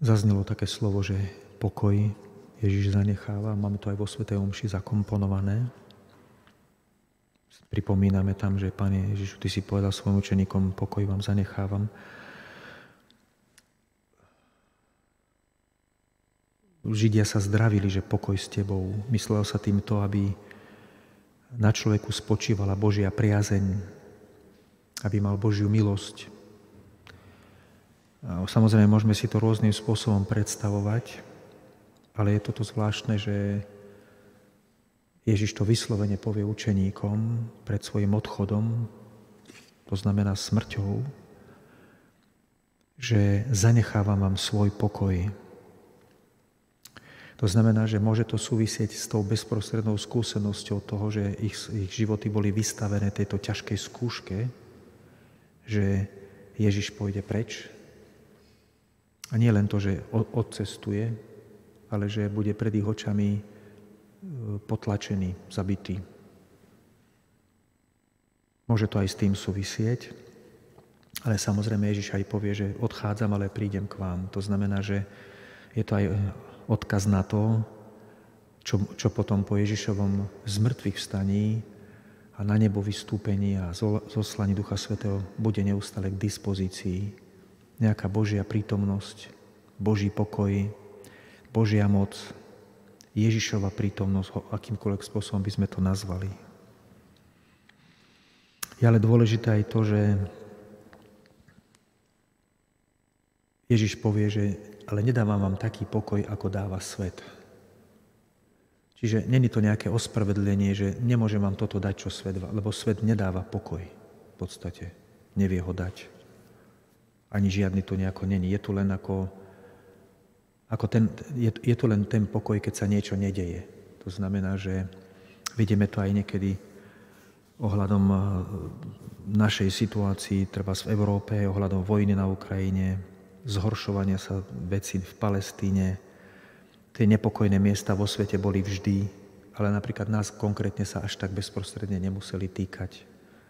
Zaznelo také slovo, že pokoj Ježiš zanecháva. Máme to aj vo svätej omši zakomponované. Pripomíname tam, že Pane Ježišu, Ty si povedal svojim učeníkom, pokoj vám zanechávam. Židia sa zdravili, že pokoj s Tebou. Myslelo sa týmto, aby na človeku spočívala Božia priazeň, aby mal Božiu milosť. A samozrejme, môžeme si to rôznym spôsobom predstavovať, ale je toto zvláštne, že Ježiš to vyslovene povie učeníkom pred svojim odchodom, to znamená smrťou, že zanechávam vám svoj pokoj. To znamená, že môže to súvisieť s tou bezprostrednou skúsenosťou toho, že ich životy boli vystavené tejto ťažkej skúške, že Ježiš pôjde preč. A nie len to, že odcestuje, ale že bude pred ich očami potlačený, zabitý. Môže to aj s tým súvisieť, ale samozrejme Ježiš aj povie, že odchádzam, ale prídem k vám. To znamená, že je to aj odkaz na to, čo potom po Ježišovom zmrtvých vstaní a na nebo vystúpení a zoslaní Ducha Svätého bude neustále k dispozícii. Nejaká Božia prítomnosť, Boží pokoj, Božia moc, Ježišova prítomnosť, akýmkoľvek spôsobom by sme to nazvali. Je ale dôležité aj to, že Ježiš povie, že ale nedávam vám taký pokoj, ako dáva svet. Čiže není to nejaké ospravedlenie, že nemôžem vám toto dať, čo svet, lebo svet nedáva pokoj. V podstate nevie ho dať. Ani žiadny tu nejako není. Je tu len je tu len ten pokoj, keď sa niečo nedeje. To znamená, že vidíme to aj niekedy ohľadom našej situácii, treba v Európe, ohľadom vojny na Ukrajine, zhoršovania sa vecí v Palestíne. Tie nepokojné miesta vo svete boli vždy, ale napríklad nás konkrétne sa až tak bezprostredne nemuseli týkať.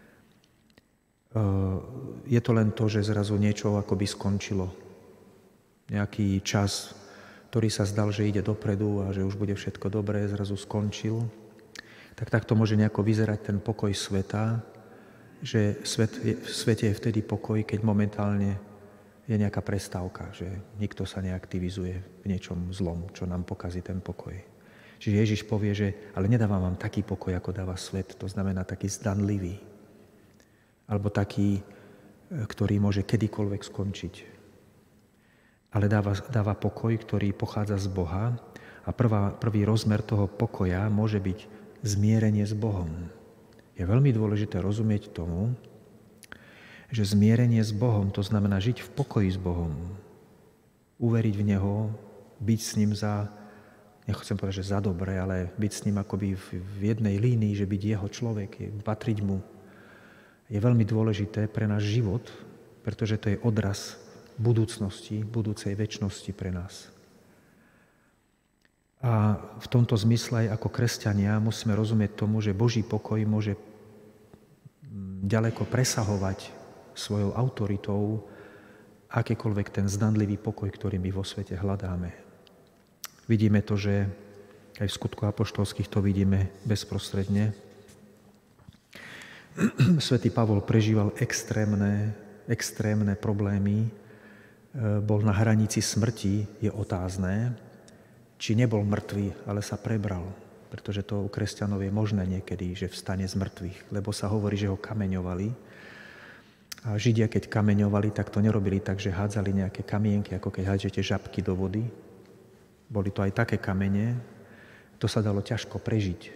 Je to len to, že zrazu niečo akoby skončilo. Nejaký čas, ktorý sa zdal, že ide dopredu a že už bude všetko dobré, zrazu skončil. Tak takto môže nejako vyzerať ten pokoj sveta, že v svete je vtedy pokoj, keď momentálne je nejaká prestávka, že nikto sa neaktivizuje v niečom zlom, čo nám pokazí ten pokoj. Čiže Ježiš povie, že ale nedávam vám taký pokoj, ako dáva svet, to znamená taký zdanlivý, alebo taký, ktorý môže kedykoľvek skončiť. Ale dáva pokoj, ktorý pochádza z Boha a prvý rozmer toho pokoja môže byť zmierenie s Bohom. Je veľmi dôležité rozumieť tomu, že zmierenie s Bohom, to znamená žiť v pokoji s Bohom, uveriť v Neho, byť s ním nechcem povedať, že za dobre, ale byť s ním akoby v jednej línii, že byť jeho človek, patriť mu, je veľmi dôležité pre náš život, pretože to je odraz budúcnosti, budúcej večnosti pre nás. A v tomto zmysle aj ako kresťania musíme rozumieť tomu, že Boží pokoj môže ďaleko presahovať svojou autoritou akýkoľvek ten zdanlivý pokoj, ktorý my vo svete hľadáme. Vidíme to, že aj v Skutkoch apoštolských to vidíme bezprostredne. Svätý Pavol prežíval extrémne problémy, bol na hranici smrti, je otázne, či nebol mŕtvý, ale sa prebral, pretože to u kresťanov je možné niekedy, že vstane z mŕtvych, lebo sa hovorí, že ho kameňovali. A Židia, keď kameňovali, tak to nerobili tak, že hádzali nejaké kamienky, ako keď hádžete žabky do vody. Boli to aj také kamene, to sa dalo ťažko prežiť.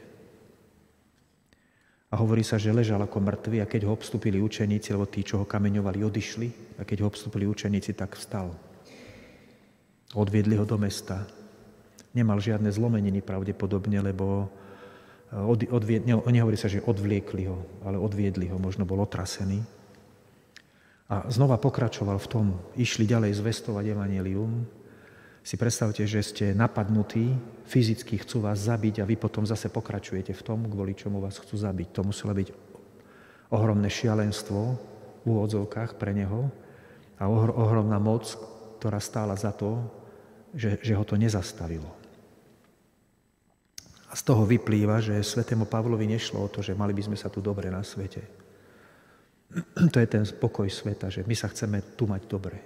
A hovorí sa, že ležal ako mŕtvy a keď ho obstúpili učeníci, lebo tí, čo ho kameňovali, odišli, a keď ho obstúpili učeníci, tak vstal. Odviedli ho do mesta. Nemal žiadne zlomeniny pravdepodobne, lebo nehovorí sa, že odvliekli ho, ale odviedli ho, možno bol otrasený. A znova pokračoval v tom, išli ďalej zvestovať evanjelium. Si predstavte, že ste napadnutí, fyzicky chcú vás zabiť a vy potom zase pokračujete v tom, kvôli čomu vás chcú zabiť. To muselo byť ohromné šialenstvo v úvodzovkách pre neho a ohromná moc, ktorá stála za to, že ho to nezastavilo. A z toho vyplýva, že svätému Pavlovi nešlo o to, že mali by sme sa tu dobre na svete. To je ten pokoj sveta, že my sa chceme tu mať dobre.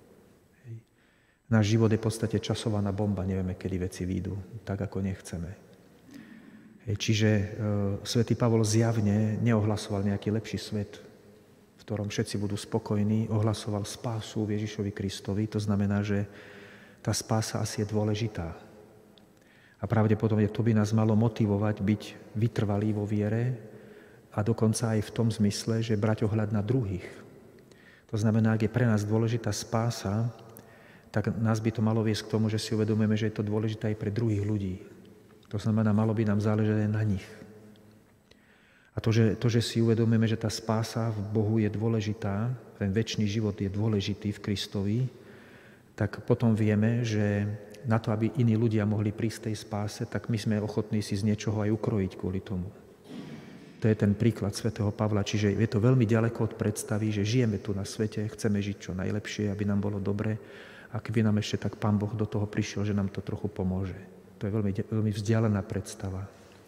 Náš život je v podstate časovaná bomba, nevieme, kedy veci výjdu, tak ako nechceme. Čiže svätý Pavol zjavne neohlasoval nejaký lepší svet, v ktorom všetci budú spokojní, ohlasoval spásu v Ježišovi Kristovi. To znamená, že tá spása asi je dôležitá. A pravdepodobne to by nás malo motivovať byť vytrvalí vo viere a dokonca aj v tom zmysle, že brať ohľad na druhých. To znamená, ak je pre nás dôležitá spása, tak nás by to malo viesť k tomu, že si uvedomujeme, že je to dôležité aj pre druhých ľudí. To znamená, malo by nám záležať aj na nich. A to, že si uvedomujeme, že tá spása v Bohu je dôležitá, ten večný život je dôležitý v Kristovi, tak potom vieme, že na to, aby iní ľudia mohli prísť tej spáse, tak my sme ochotní si z niečoho aj ukrojiť kvôli tomu. To je ten príklad svätého Pavla. Čiže je to veľmi ďaleko od predstavy, že žijeme tu na svete, chceme žiť čo najlepšie, aby nám bolo dobre. A keby nám ešte tak Pán Boh do toho prišiel, že nám to trochu pomôže. To je veľmi vzdialená predstava.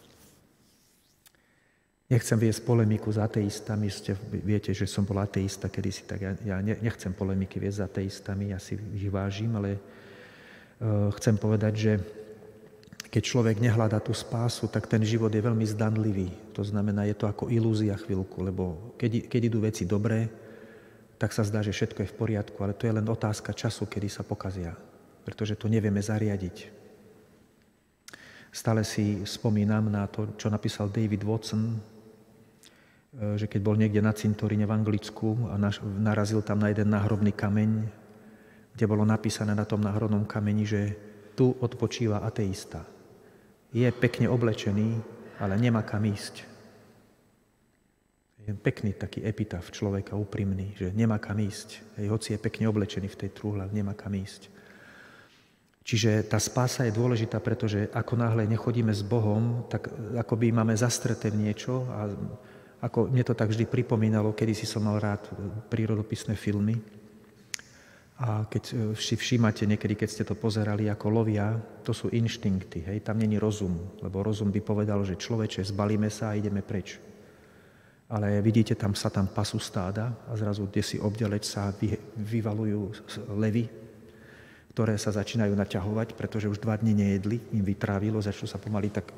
Nechcem viesť polemiku s ateistami. Viete, že som bol ateista kedysi, tak ja nechcem polemiky viesť s ateistami, ja si ich vážim, ale chcem povedať, že keď človek nehľadá tú spásu, tak ten život je veľmi zdanlivý. To znamená, je to ako ilúzia chvíľku, lebo keď idú veci dobré, tak sa zdá, že všetko je v poriadku, ale to je len otázka času, kedy sa pokazia, pretože to nevieme zariadiť. Stále si spomínam na to, čo napísal David Watson, že keď bol niekde na cintoríne v Anglicku a narazil tam na jeden náhrobný kameň, kde bolo napísané na tom náhrobnom kameni, že tu odpočíva ateista. Je pekne oblečený, ale nemá kam ísť. Je pekný taký epitaf človeka, úprimný, že nemá kam ísť. Hoci je pekne oblečený v tej trúhle, nemá kam ísť. Čiže tá spása je dôležitá, pretože ako náhle nechodíme s Bohom, tak akoby máme zastreté v niečo a ako mne to tak vždy pripomínalo, kedysi som mal rád prírodopisné filmy. A keď si všímate niekedy, keď ste to pozerali, ako lovia, to sú inštinkty, hej? Tam není rozum, lebo rozum by povedal, že človeče, zbalíme sa a ideme preč. Ale vidíte, tam sa pasú stáda a zrazu kdesi obďaleč sa vyvalujú levy, ktoré sa začínajú naťahovať, pretože už 2 dni nejedli, im vytrávilo, začnú sa pomaly tak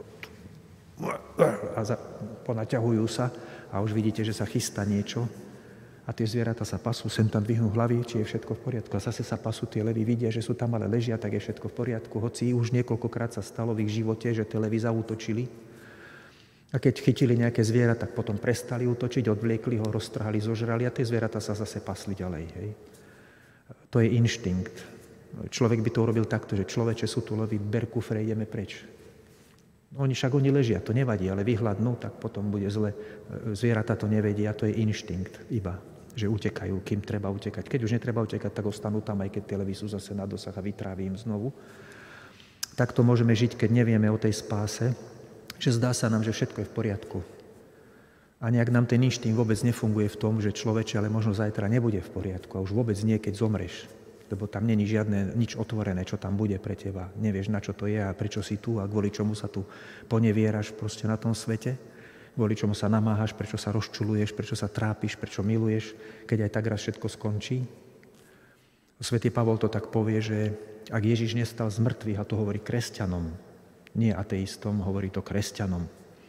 ponaťahujú sa a už vidíte, že sa chystá niečo a tie zvieratá sa pasú, sem tam dvihnú hlavy, či je všetko v poriadku. A zase sa pasú tie levy, vidia, že sú tam, ale ležia, tak je všetko v poriadku. Hoci už niekoľkokrát sa stalo v ich živote, že tie levy zaútočili. A keď chytili nejaké zviera, tak potom prestali útočiť, odvliekli ho, roztrhali, zožrali a tie zvieratá sa zase pasli ďalej. Hej. To je inštinkt. Človek by to urobil takto, že človeče, sú tu levy, ber kufre, ideme preč. Oni ležia, to nevadí, ale vyhladnú, tak potom bude zle. Zvieratá to nevedia, to je inštinkt iba, že utekajú, kým treba utekať. Keď už netreba utekať, tak ostanú tam, aj keď tie levy sú zase na dosah a vytrávi im znovu. Takto môžeme žiť, keď nevieme o tej spáse, že zdá sa nám, že všetko je v poriadku. A nejak nám ten inštinkt vôbec nefunguje v tom, že človeče, ale možno zajtra nebude v poriadku a už vôbec nie, keď zomreš. Lebo tam není nič otvorené, čo tam bude pre teba. Nevieš, na čo to je a prečo si tu a kvôli čomu sa tu ponevieraš proste na tom svete. Kvôli čomu sa namáhaš, prečo sa rozčuluješ, prečo sa trápiš, prečo miluješ, keď aj tak raz všetko skončí. Svätý Pavol to tak povie, že ak Ježiš nestal z mŕtvych, a to hovorí kresťanom, nie ateistom, hovorí to kresťanom.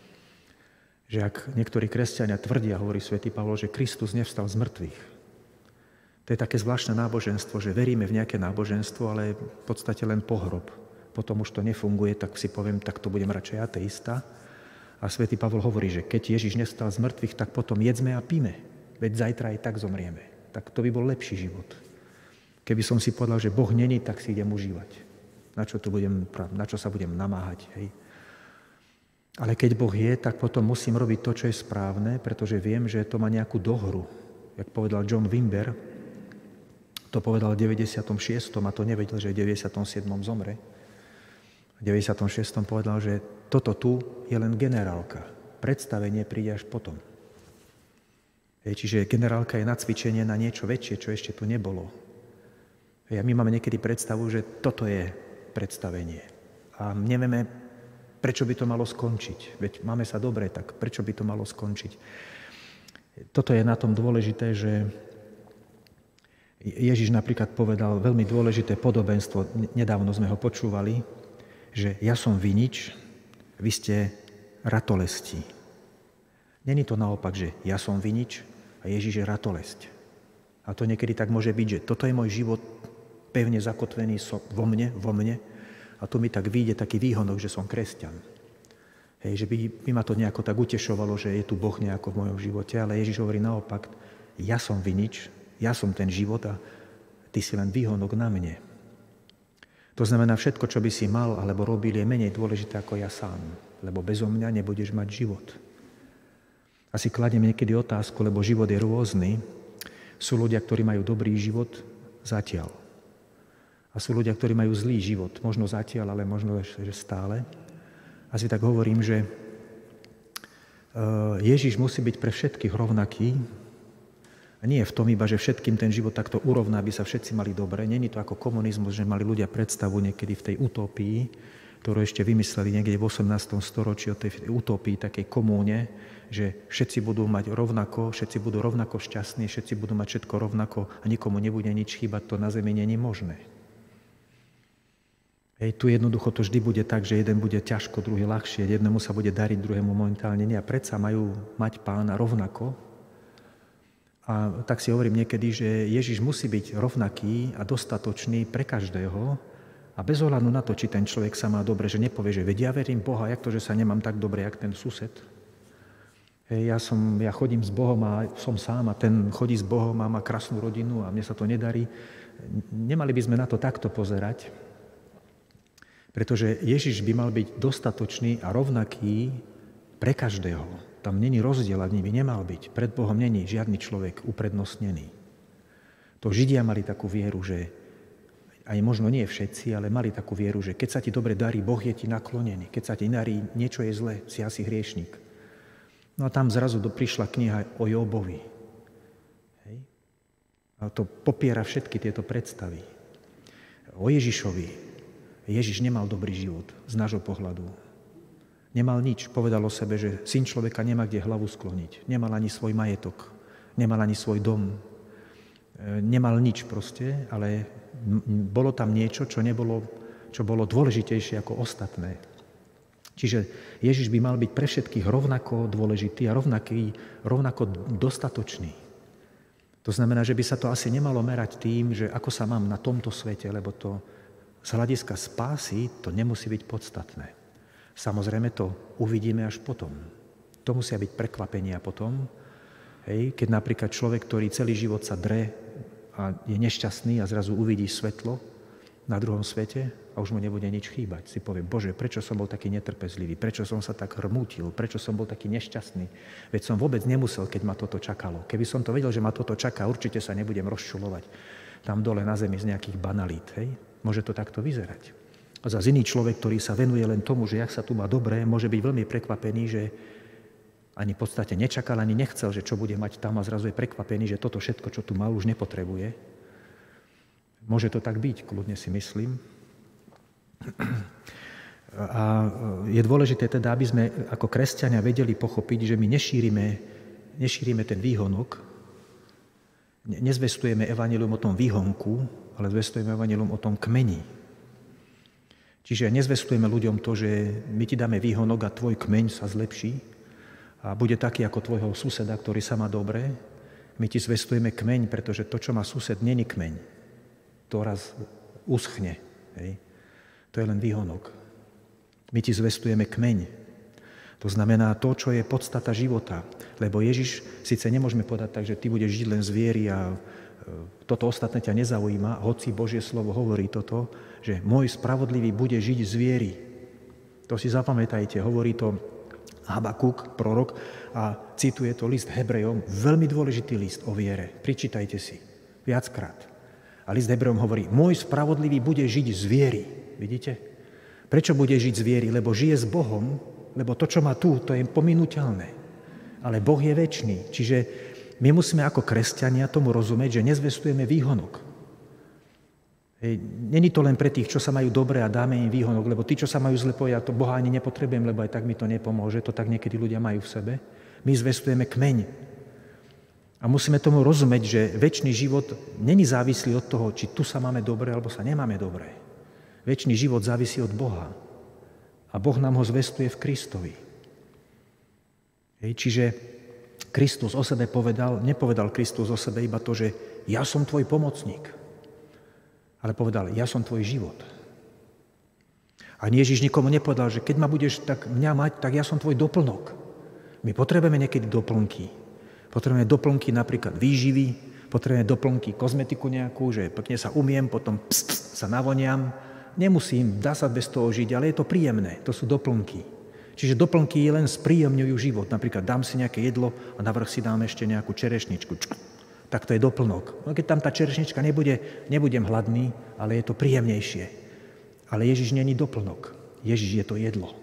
Že ak niektorí kresťania tvrdia, hovorí svätý Pavol, že Kristus nevstal z mŕtvych. To je také zvláštne náboženstvo, že veríme v nejaké náboženstvo, ale v podstate len pohrob. Potom už to nefunguje, tak si poviem, tak to budem radšej ateista. A svätý Pavol hovorí, že keď Ježiš nevstal z mŕtvych, tak potom jedzme a píme. Veď zajtra aj tak zomrieme. Tak to by bol lepší život. Keby som si povedal, že Boh není, tak si idem užívať. Na čo sa budem namáhať. Hej? Ale keď Boh je, tak potom musím robiť to, čo je správne, pretože viem, že to má nejakú dohru. Jak povedal John Wimber, to povedal v 96. a to nevedel, že v 97. zomre. V 96. povedal, že toto tu je len generálka. Predstavenie príde až potom. Čiže generálka je nacvičenie na niečo väčšie, čo ešte tu nebolo. A my máme niekedy predstavu, že toto je predstavenie. A nevieme, prečo by to malo skončiť. Veď máme sa dobre, tak prečo by to malo skončiť? Toto je na tom dôležité, že Ježiš napríklad povedal veľmi dôležité podobenstvo, nedávno sme ho počúvali, že ja som vinič, vy ste ratolesti. Není to naopak, že ja som vinič a Ježiš je ratolesť. A to niekedy tak môže byť, že toto je môj život pevne zakotvený vo mne a tu mi tak vyjde taký výhonok, že som kresťan. Hej, že by ma to nejako tak utešovalo, že je tu Boh nejako v mojom živote, ale Ježiš hovorí naopak, ja som vinič, ja som ten život a ty si len výhonok na mne. To znamená, všetko, čo by si mal alebo robil, je menej dôležité ako ja sám, lebo bezo mňa nebudeš mať život. A si kladiem niekedy otázku, lebo život je rôzny. Sú ľudia, ktorí majú dobrý život zatiaľ. A sú ľudia, ktorí majú zlý život, možno zatiaľ, ale možno že stále. A si tak hovorím, že Ježiš musí byť pre všetkých rovnaký. A nie je v tom iba, že všetkým ten život takto urovná, aby sa všetci mali dobre. Není to ako komunizmus, že mali ľudia predstavu niekedy v tej utopii, ktorú ešte vymysleli niekde v 18. storočí o tej utopii, takej komúne, že všetci budú mať rovnako, všetci budú rovnako šťastní, všetci budú mať všetko rovnako a nikomu nebude nič chýbať, to na zemi není možné. Hej, tu jednoducho to vždy bude tak, že jeden bude ťažko, druhý ľahšie, jednému sa bude dariť, druhému momentálne nie. A predsa majú mať Pána rovnako. A tak si hovorím niekedy, že Ježiš musí byť rovnaký a dostatočný pre každého a bez ohľadu na to, či ten človek sa má dobre, že nepovie, že veď ja verím Boha, jak to, že sa nemám tak dobre, jak ten sused. Hej, ja chodím s Bohom a som sám a ten chodí s Bohom a má krásnu rodinu a mne sa to nedarí. Nemali by sme na to takto pozerať, pretože Ježiš by mal byť dostatočný a rovnaký pre každého. Tam není rozdiel, ak by nemal byť. Pred Bohom není žiadny človek uprednostnený. To Židia mali takú vieru, že aj možno nie všetci, ale mali takú vieru, že keď sa ti dobre darí, Boh je ti naklonený. Keď sa ti darí, niečo je zle, si asi hriešnik. No a tam zrazu prišla kniha o Jóbovi. Hej? A to popiera všetky tieto predstavy. O Ježišovi. Ježiš nemal dobrý život z nášho pohľadu. Nemal nič. Povedal o sebe, že syn človeka nemá kde hlavu skloniť. Nemal ani svoj majetok. Nemal ani svoj dom. Nemal nič proste, ale bolo tam niečo, čo bolo dôležitejšie ako ostatné. Čiže Ježiš by mal byť pre všetkých rovnako dôležitý a rovnako dostatočný. To znamená, že by sa to asi nemalo merať tým, že ako sa mám na tomto svete, lebo to z hľadiska spásy to nemusí byť podstatné. Samozrejme to uvidíme až potom. To musia byť prekvapenia potom. Hej, keď napríklad človek, ktorý celý život sa dre a je nešťastný a zrazu uvidí svetlo na druhom svete a už mu nebude nič chýbať. Si povie, Bože, prečo som bol taký netrpezlivý, prečo som sa tak hrmútil, prečo som bol taký nešťastný. Veď som vôbec nemusel, keď ma toto čakalo. Keby som to vedel, že ma toto čaká, určite sa nebudem rozčulovať tam dole na zemi z nejakých banalít. Hej. Môže to takto vyzerať. A zase iný človek, ktorý sa venuje len tomu, že jak sa tu má dobre, môže byť veľmi prekvapený, že ani v podstate nečakal, ani nechcel, že čo bude mať tam a zrazu je prekvapený, že toto všetko, čo tu mal, už nepotrebuje. Môže to tak byť, kľudne si myslím. A je dôležité teda, aby sme ako kresťania vedeli pochopiť, že my nešírime ten výhonok, nezvestujeme evanjelium o tom výhonku, ale zvestujeme evanjelium o tom kmeni. Čiže nezvestujeme ľuďom to, že my ti dáme výhonok a tvoj kmeň sa zlepší a bude taký ako tvojho suseda, ktorý sa má dobre. My ti zvestujeme kmeň, pretože to, čo má sused, není kmeň. To raz uschne. Hej. To je len výhonok. My ti zvestujeme kmeň. To znamená to, čo je podstata života. Lebo Ježiš, síce nemôžeme povedať tak, že ty budeš žiť len z viery a toto ostatné ťa nezaujíma, hoci Božie slovo hovorí toto, že môj spravodlivý bude žiť z viery. To si zapamätajte, hovorí to Habakuk, prorok, a cituje to list Hebrejom, veľmi dôležitý list o viere. Pričítajte si, viackrát. A list Hebrejom hovorí, môj spravodlivý bude žiť z viery. Vidíte? Prečo bude žiť z viery? Lebo žije s Bohom, lebo to, čo má tu, to je pominuteľné. Ale Boh je večný. Čiže my musíme ako kresťania tomu rozumieť, že nezvestujeme výhonok. Není to len pre tých, čo sa majú dobre a dáme im výhonok, lebo tí, čo sa majú zle, povedia, to Boha ani nepotrebujem, lebo aj tak mi to nepomôže. To tak niekedy ľudia majú v sebe. My zvestujeme kmeň. A musíme tomu rozumieť, že večný život není závislý od toho, či tu sa máme dobre, alebo sa nemáme dobre. Večný život závisí od Boha. A Boh nám ho zvestuje v Kristovi. Čiže Kristus o sebe nepovedal Kristus o sebe iba to, že ja som tvoj pomocník, ale povedal, ja som tvoj život. A Ježiš nikomu nepovedal, že keď ma budeš tak mňa mať, tak ja som tvoj doplnok. My potrebujeme niekedy doplnky. Potrebujeme doplnky napríklad výživy, potrebujeme doplnky kozmetiku nejakú, že pekne sa umiem, potom sa navoniam. Nemusím, dá sa bez toho žiť, ale je to príjemné, to sú doplnky. Čiže doplnky len spríjemňujú život. Napríklad dám si nejaké jedlo a navrch si dám ešte nejakú čerešničku. Tak to je doplnok. No keď tam tá čerešnička nebudem hladný, ale je to príjemnejšie. Ale Ježiš není doplnok. Ježiš je to jedlo.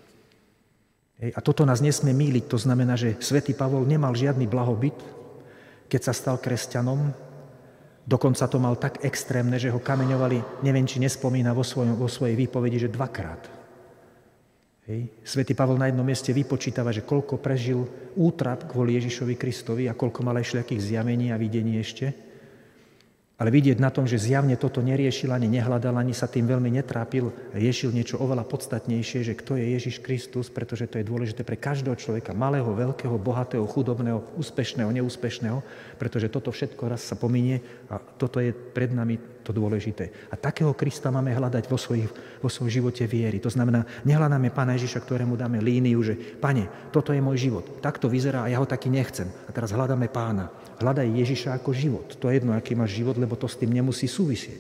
A toto nás nesmie mýliť. To znamená, že svätý Pavol nemal žiadny blahobyt, keď sa stal kresťanom. Dokonca to mal tak extrémne, že ho kameňovali, neviem, či nespomína vo svojej výpovedi, že 2-krát. Svätý Pavol na jednom mieste vypočítava, že koľko prežil útrap kvôli Ježišovi Kristovi a koľko mal aj všelijakých zjavení a videní ešte. Ale vidieť na tom, že zjavne toto neriešil, ani nehľadal, ani sa tým veľmi netrápil, riešil niečo oveľa podstatnejšie, že kto je Ježiš Kristus, pretože to je dôležité pre každého človeka, malého, veľkého, bohatého, chudobného, úspešného, neúspešného, pretože toto všetko raz sa pominie a toto je pred nami to dôležité. A takého Krista máme hľadať vo svojom živote viery. To znamená, nehľadáme Pána Ježiša, ktorému dáme líniu, že Pane, toto je môj život, takto vyzerá a ja ho taký nechcem. A teraz hľadáme Pána. Hľadaj Ježiša ako život. To je jedno, aký máš život, lebo to s tým nemusí súvisieť.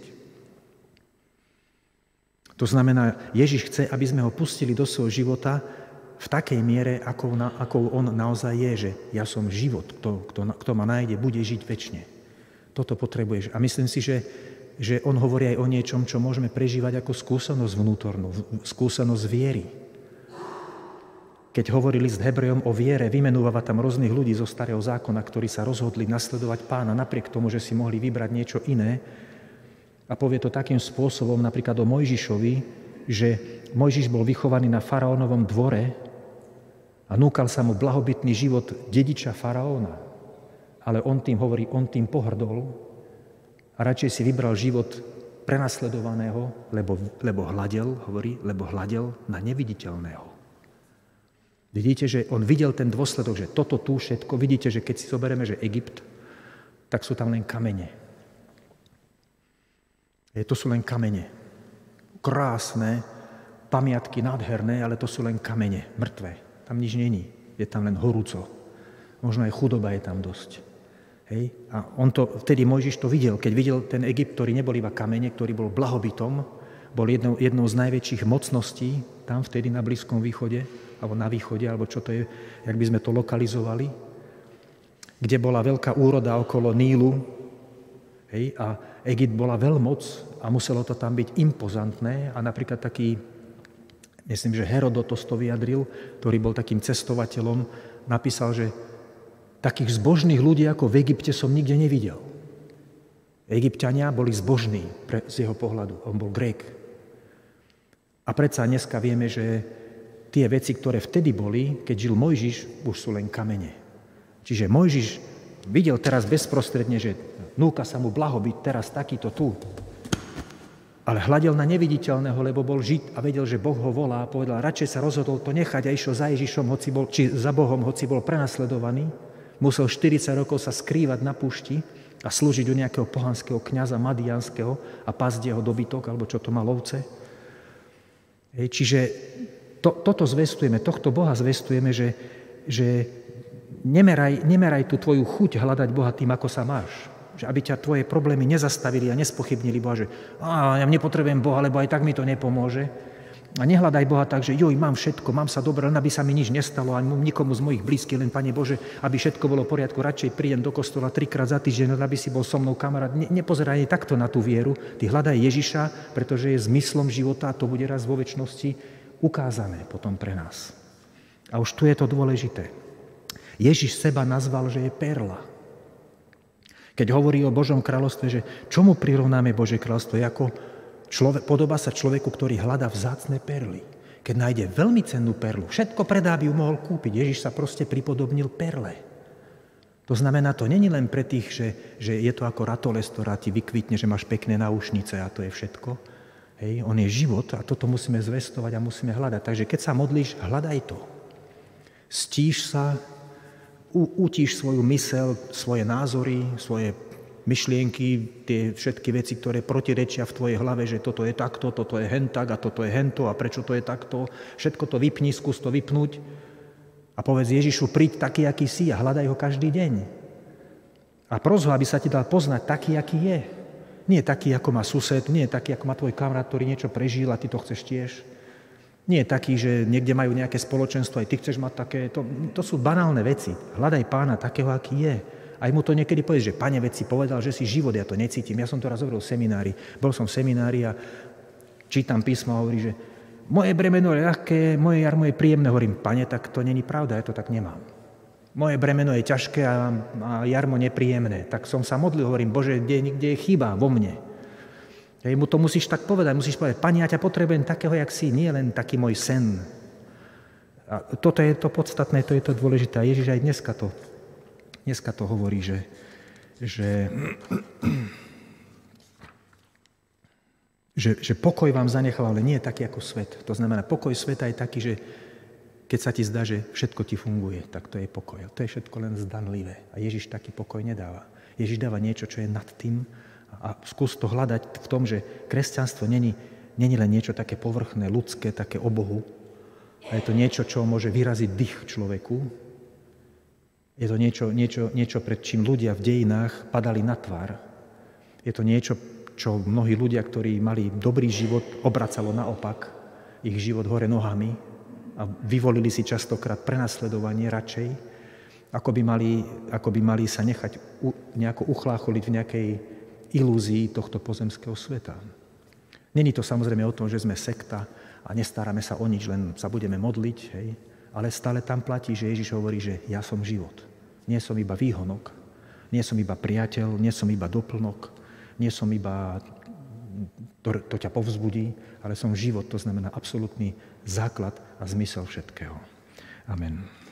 To znamená, Ježiš chce, aby sme ho pustili do svojho života v takej miere, ako on naozaj je, že ja som život. Kto ma nájde, bude žiť večne. Toto potrebuješ. A myslím si, že on hovorí aj o niečom, čo môžeme prežívať ako skúsenosť vnútornú, skúsenosť viery. Keď hovorí list Hebrejom o viere, vymenúva tam rôznych ľudí zo Starého zákona, ktorí sa rozhodli nasledovať Pána, napriek tomu, že si mohli vybrať niečo iné. A povie to takým spôsobom, napríklad o Mojžišovi, že Mojžiš bol vychovaný na faraónovom dvore a núkal sa mu blahobytný život dediča faraóna. Ale on tým pohrdol a radšej si vybral život prenasledovaného, lebo hľadel na neviditeľného. Vidíte, že on videl ten dôsledok, že toto tu všetko, vidíte, že keď si zoberieme, že Egypt, tak sú tam len kamene. To sú len kamene. Krásne, pamiatky nádherné, ale to sú len kamene, mŕtve. Tam nič není, je tam len horúco. Možno aj chudoba je tam dosť. A vtedy Mojžiš to videl, keď videl ten Egypt, ktorý nebol iba kamene, ktorý bol blahobytom, bol jednou z najväčších mocností tam vtedy na Blízkom východe, alebo na východe, alebo čo to je, jak by sme to lokalizovali, kde bola veľká úroda okolo Nílu, a Egypt bola veľmoc a muselo to tam byť impozantné a napríklad taký, myslím, že Herodotos to vyjadril, ktorý bol takým cestovateľom, napísal, že takých zbožných ľudí ako v Egypte som nikde nevidel. Egypťania boli zbožní z jeho pohľadu, on bol Grék. A predsa dneska vieme, že tie veci, ktoré vtedy boli, keď žil Mojžiš, už sú len kamene. Čiže Mojžiš videl teraz bezprostredne, že núka sa mu blahobyt teraz takýto tu. Ale hľadel na neviditeľného, lebo bol Žid a vedel, že Boh ho volá a povedal, radšej sa rozhodol to nechať a išiel za Ježišom, či za Bohom, hoci bol prenasledovaný. Musel 40 rokov sa skrývať na púšti a slúžiť u nejakého pohanského kňaza madianského a pasť jeho dobytok, alebo čo to mal ovce. Čiže toto zvestujeme, tohto Boha zvestujeme, že nemeraj tú tvoju chuť hľadať Boha tým, ako sa máš. Že aby ťa tvoje problémy nezastavili a nespochybnili Boha, že ja nepotrebujem Boha, lebo aj tak mi to nepomôže. A nehľadaj Boha tak, že mám všetko, mám sa dobre, len aby sa mi nič nestalo, ani nikomu z mojich blízkych, len Pane Bože, aby všetko bolo v poriadku, radšej prídem do kostola 3-krát za týždeň, aby si bol so mnou kamarát. Nepozeraj takto na tú vieru, ty hľadaj Ježiša, pretože je zmyslom života a to bude raz vo večnosti ukázané potom pre nás. A už tu je to dôležité. Ježiš seba nazval, že je perla. Keď hovorí o Božom kráľovstve, že čomu prirovnáme Božie kráľovstvo, je ako podobá sa človeku, ktorý hľadá vzácne perly. Keď nájde veľmi cennú perlu, všetko predá, by ju mohol kúpiť. Ježiš sa proste pripodobnil perle. To znamená, to není len pre tých, že je to ako ratoles, ktorá ti vykvitne, že máš pekné náušnice a to je všetko. Hej, on je život a toto musíme zvestovať a musíme hľadať. Takže keď sa modlíš, hľadaj to. Stíš sa, utíš svoju myseľ, svoje názory, svoje myšlienky, tie všetky veci, ktoré protirečia v tvojej hlave, že toto je takto, toto je hentak a toto je hento a prečo to je takto. Všetko to vypni, skús to vypnúť a povedz Ježišu, príď taký, aký si a hľadaj ho každý deň. A pros ho, aby sa ti dal poznať taký, aký je. Nie taký, ako má sused, nie taký, ako má tvoj kamarát, ktorý niečo prežil a ty to chceš tiež. Nie je taký, že niekde majú nejaké spoločenstvo, aj ty chceš mať také. To sú banálne veci. Hľadaj Pána takého, aký je. Aj mu to niekedy povieš, že Pane, veď si povedal, že si život, ja to necítim. Ja som to raz hovoril v seminári. Bol som v seminári a čítam písmo a hovorí, že moje bremeno je ľahké, moje jarmo je príjemné. Hovorím, Pane, tak to není pravda, ja to tak nemám. Moje bremeno je ťažké a jarmo nepríjemné. Tak som sa modlil, hovorím, Bože, kde je chyba vo mne? Hej, mu to musíš tak povedať, musíš povedať, Pane, ja ťa potrebujem takého, jak si, nie len taký môj sen. A toto je to podstatné, to je to dôležité. Ježiš aj dneska to hovorí, že pokoj vám zanechal, ale nie je taký ako svet. To znamená, pokoj sveta je taký, že keď sa ti zdá, že všetko ti funguje, tak to je pokoj. To je všetko len zdanlivé. A Ježiš taký pokoj nedáva. Ježiš dáva niečo, čo je nad tým a skús to hľadať v tom, že kresťanstvo není len niečo také povrchné, ľudské, také o Bohu. A je to niečo, čo môže vyraziť dých človeku. Je to niečo, pred čím ľudia v dejinách padali na tvár. Je to niečo, čo mnohí ľudia, ktorí mali dobrý život, obracalo naopak ich život hore nohami a vyvolili si častokrát prenasledovanie radšej, ako by mali sa nechať nejako uchlácholiť v nejakej ilúzii tohto pozemského sveta. Není to samozrejme o tom, že sme sekta a nestaráme sa o nič, len sa budeme modliť, hej? Ale stále tam platí, že Ježiš hovorí, že ja som život. Nie som iba výhonok, nie som iba priateľ, nie som iba doplnok, nie som iba to ťa povzbudí, ale som život, to znamená absolútny základ a zmysel všetkého. Amen.